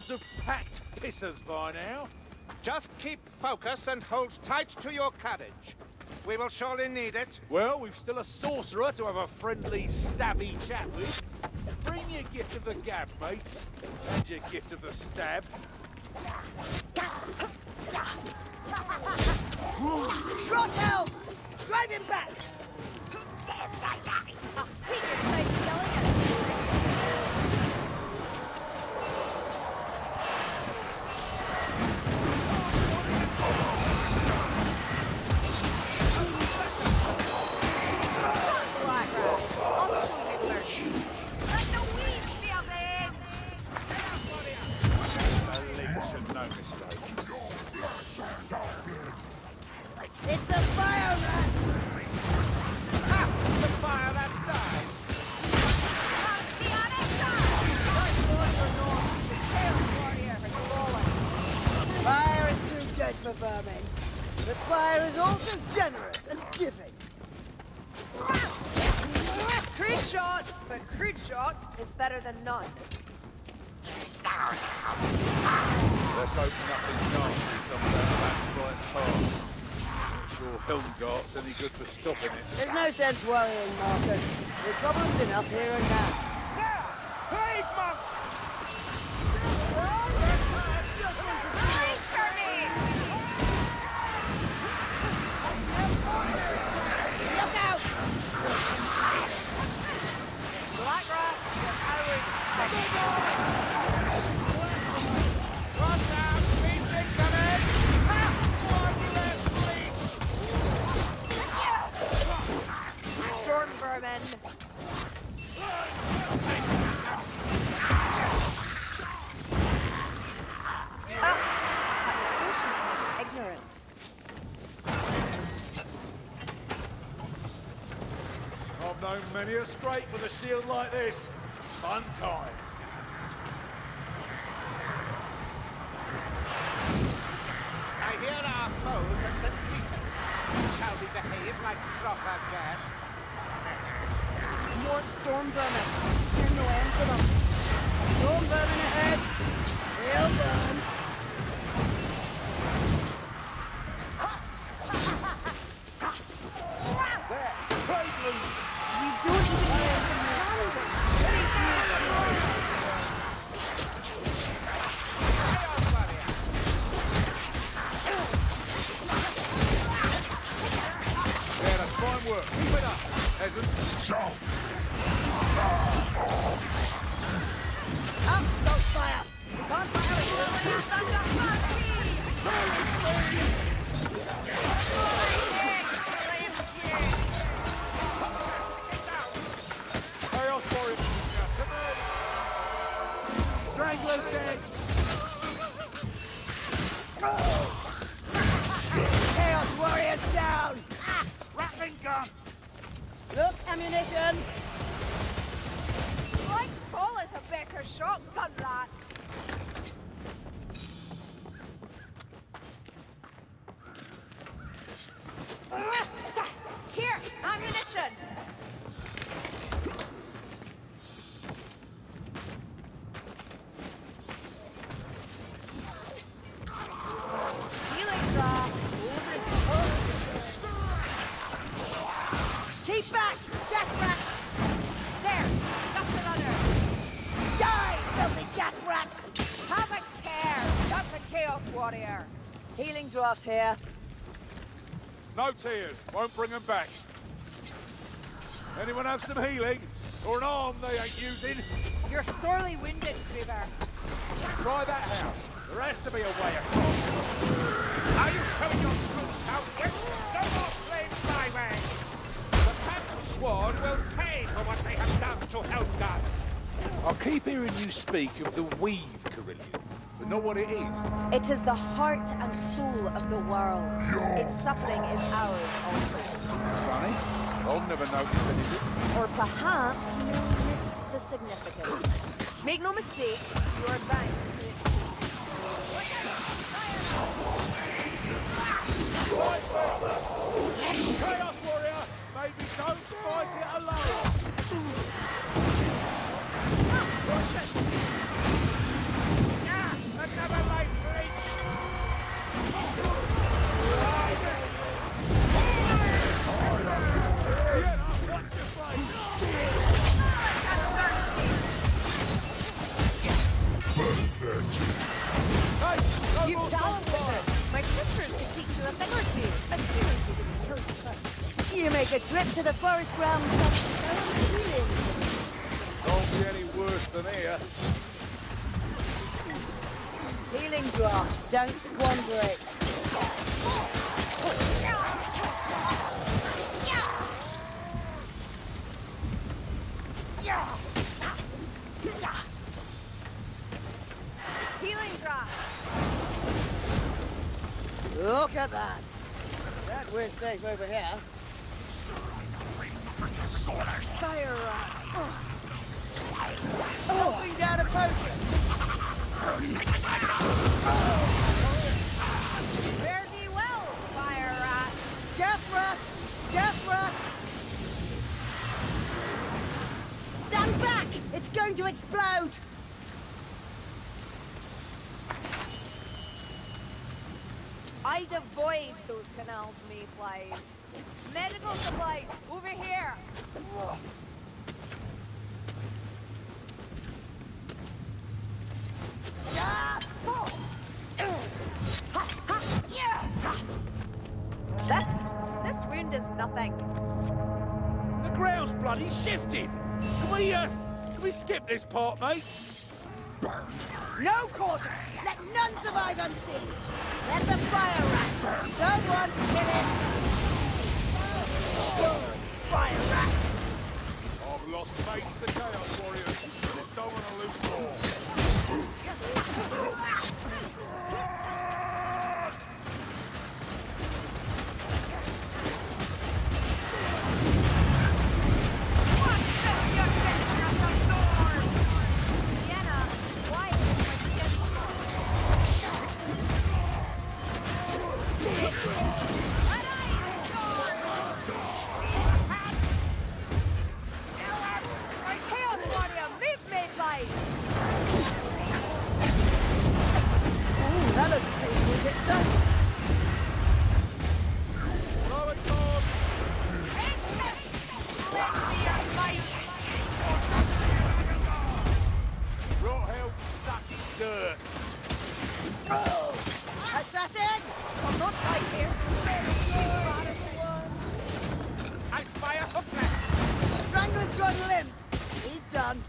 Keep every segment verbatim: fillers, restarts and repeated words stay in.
squads of packed pissers by now. Just keep focus and hold tight to your courage. We will surely need it. Well, we've still a sorcerer to have a friendly, stabby chat with. Bring your gift of the gab, mates. And your gift of the stab. Throttle! Drive him back! It's a fire rat! Ha! The fire that dies! Fire is too good for vermin, but fire is also generous and giving. Crude shot, but crude shot is better than none. Let's hope nothing nasty comes out of that bright path. Not sure Helmgart's any good for stopping it. There's no sense worrying, Marcus. We've problems enough here and now. Plague monk! Look out! Black rat, Irish. Cross down! Speed incoming! Ha! One left, please! Storm vermin. Ah, ocean's ignorance. I've known many a scrape with a shield like this. Fun times. I hear our foes are Saint Peter's. Shall we behave like proper guests? More storm vermin. There's no end to them. Storm vermin ahead. Well done. There, plague loose. You don't even hear from the Yeah, that's fine work. Keep it up, peasant. Up, salt fire! We can't fire Chaos warrior. Strangler's dead. Chaos warriors down! Rattling gun! Look, ammunition! Light ball is a better shotgun, lads. Here, ammunition. Healing drop. Keep back! Gas rat! There, that's another. Die, filthy gas rat! Have a care. That's a chaos warrior. Healing draft here. No tears. Won't bring them back. Anyone have some healing? Or an arm they ain't using? You're sorely wounded, Kruger. Try that house. There has to be a way across. Are you showing your troops out here? No more flames my way! The Phantom Sworn will pay for what they have done to Helmgart. I keep hearing you speak of the weave, Carillion, but not what it is. It is the heart and soul of the world. Its suffering is ours also. Funny. I've never noticed anything. Or perhaps you missed the significance. Make no mistake, you are bound to its Chaos Warrior, maybe don't fight it alone. Ah, Hey, no You've more talent with fire. it. My sisters can teach you a thing or two. Assuming you didn't kill you first. You make a trip to the forest realm healing. Don't be any worse than here. Healing draft. Don't squander it. Healing drop. Look at that. That we're safe over here. Fire rod. Helping down a potion. Fare thee well, fire rat. Death rat! Death rat! Stand back! It's going to explode! I'd avoid those canals, mayflies. Medical supplies, over here. This, this wound is nothing. The ground's bloody shifting. Can we, uh, can we skip this part, mate? No quarter! Let none survive unsieged! Let the fire rat burn! Someone kill it! Fire rat! I've lost mates to Chaos Warriors. I don't want to lose more. Sienna, why? Chaos Warrior, move, mayflies! Ooh, that looks painful, Victor. Throw it, Tom. Rot hell sucks dirt. Assassin! I'm not right here. I spy a hooklet. Strangler's gone limp. He's done.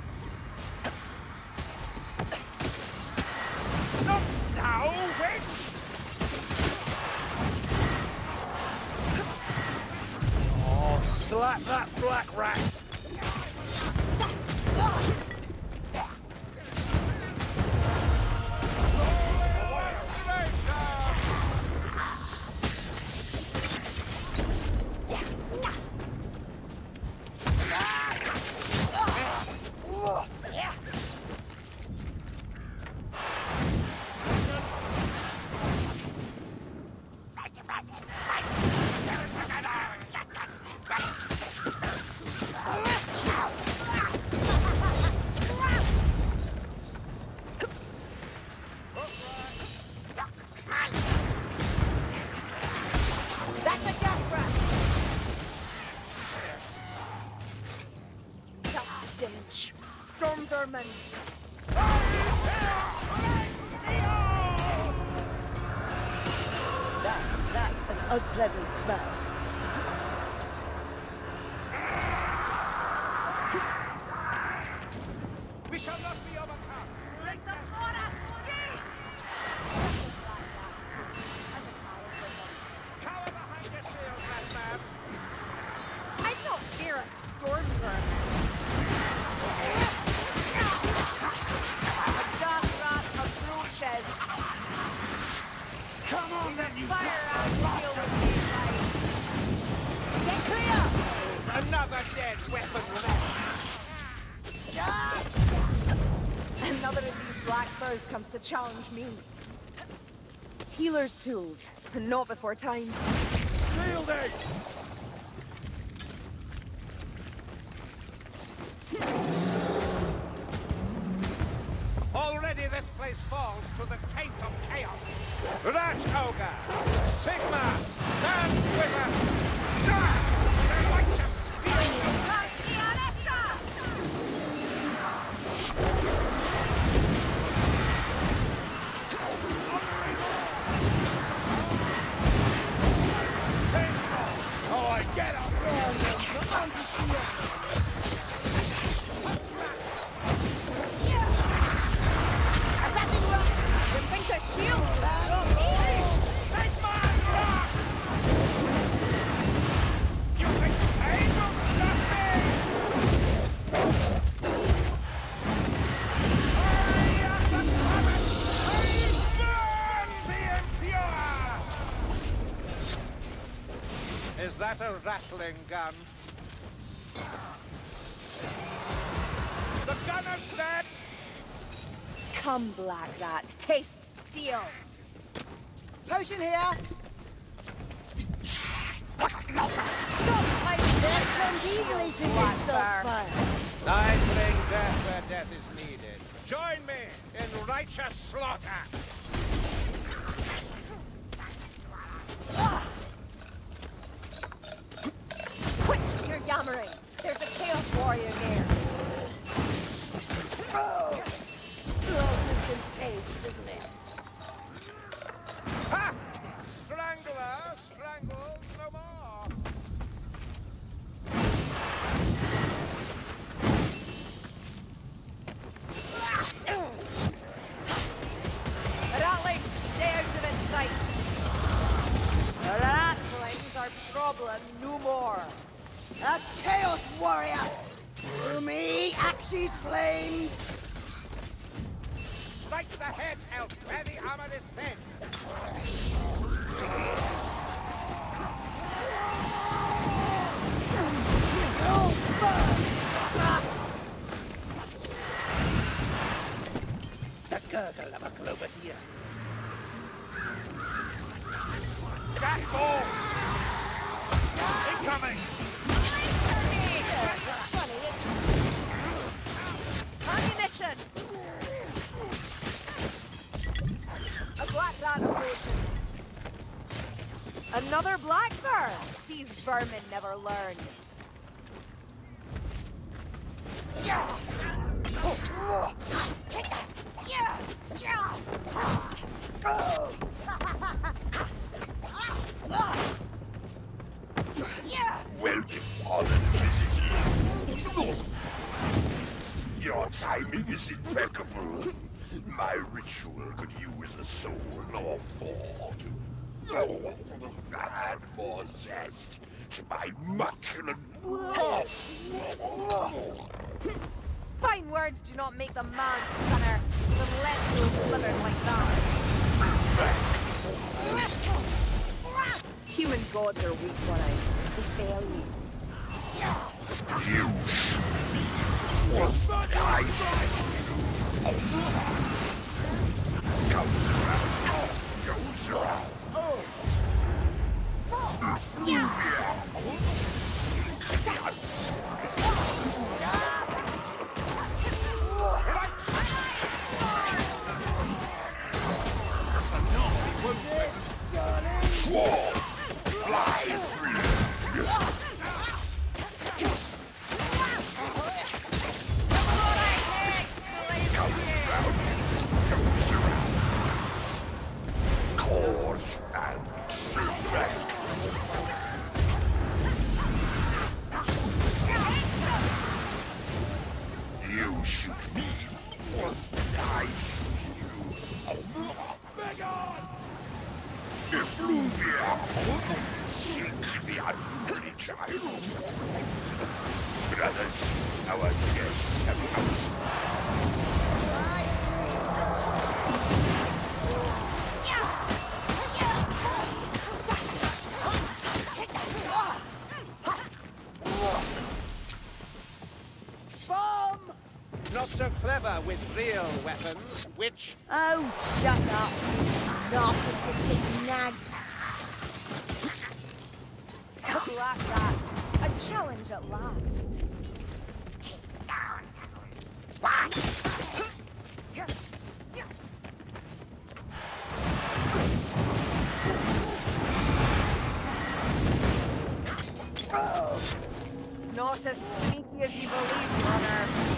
Not now, witch! Oh, slap that black rat. That's a death rat! That stench. Storm vermin. That, that's an unpleasant smell. We shall not be overcome. Like the forest geese! Cower behind your shield, rat man. I don't fear a storm vermin. A dark rat approaches. Come on, then, you Fire out deal with me, like. Get clear! Another dead weapon left. Another of these black foes comes to challenge me. Healer's tools, but not before time. Shielding! Already this place falls to the taint of chaos. Rat Ogre, Sigma, stand with us! Die! The righteous field of shield! Sigma! You think pain will stop me? Hurry up the comet! Hurry, burn the impure! Is that a rattling gun? The gunner's dead! Come, Black Rat, taste steel! Potion here. Stop fighting! This comes easily to Black this Bear. fire. I bring death where death is needed. Join me in righteous slaughter! Quit your yammering! There's a Chaos Warrior there! Oh, this is taste, isn't it? Ha! Strangler, strangled no more! Ratling, stay out of its sight! The ratlings are problem no more! A Chaos Warrior. To me, Axe's flames. Strike the head, elf, where the armor is thin! Oh, burn. The gurgle of a Clovis here. Gas ball! Incoming! Ammunition! A black rat approaches. Another black bear! These vermin never learn. Welcome, Honored Visitor. Your timing is impeccable. My ritual could use a soul or four to add more zest to my macular. Fine words do not make the man stunner, unless you're delivered like that. Human gods are weak, alright. They fail you. You should be what I tell you. Comes around, goes around. Swarm, fly free. Course and direct. You shoot me, I shoot you. Begone! Effluvia! Sink the unruly child. Brothers, our guests have come. Bomb! Not so clever with real weapons, witch. Oh, shut up, you narcissistic nag. Black rat, a challenge at last. Not as sneaky as you believe, runner.